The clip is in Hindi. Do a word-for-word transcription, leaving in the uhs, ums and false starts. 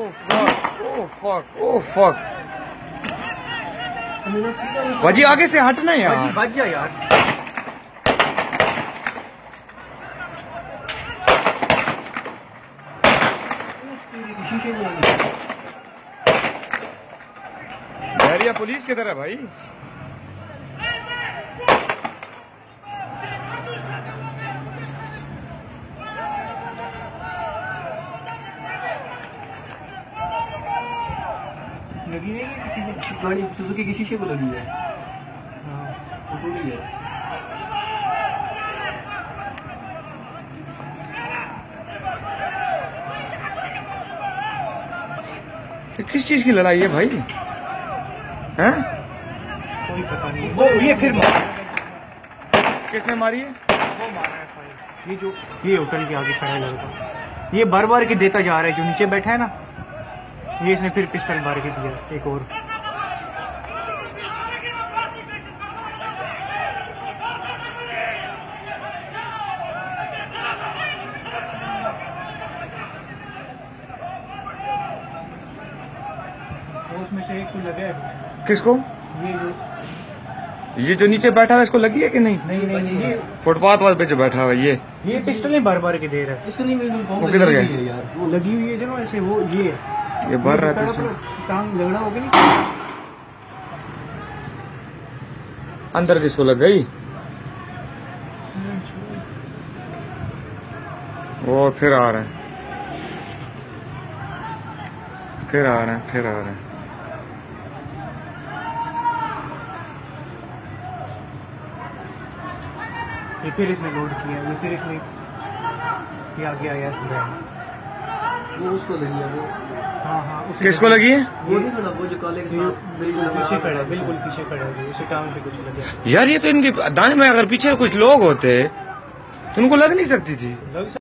Fuck, oh fuck, oh fuck. भाजी आगे से हटना यार, बच जा यार। बैरिया पुलिस की तरह भाई। लगी है कि किसी को गाड़ी सुजुकी के शीशे को लगी है। हाँ टूटी है। किस चीज की लड़ाई है भाई? हैं? कोई पता नहीं। वो ये फिर मारा। किसने मारी है? वो मारा है भाई। ये जो ये होटल के आगे खड़ा है लड़का, ये बार बार के देता जा रहा है। जो नीचे बैठा है ना, ये इसने फिर पिस्टल मार के दिया एक और। उसमें से एक को लगा है। किसको? ये जो ये जो नीचे बैठा है इसको लगी है कि नहीं? नहीं नहीं, नहीं ये फुटपाथ वाले पे जो बैठा हुआ है ये ये पिस्टल ही बार बार के दे रहा है। इसको नहीं, वो किधर गए यार? वो लगी हुई है जो ऐसे, वो ये ये भर रहा है पिस्टल। टांग लगड़ा हो गया नहीं? अंदर किसको लग गई? वो फिर आ रहे हैं, फिर आ रहे हैं, फिर आ रहे हैं। ये फिर इसने लोड किया, ये फिर इसने ये आगे आया है। वो उसको लगी है वो। हाँ हाँ किसको लगी है? वो नहीं खड़ा, वो जो काले के साथ बिल्कुल पीछे खड़ा है, बिल्कुल पीछे खड़ा है। उसे टांग पे कुछ लगा। यार ये तो इनके दाएं में अगर पीछे कुछ लोग होते तो उनको लग नहीं सकती थी। लग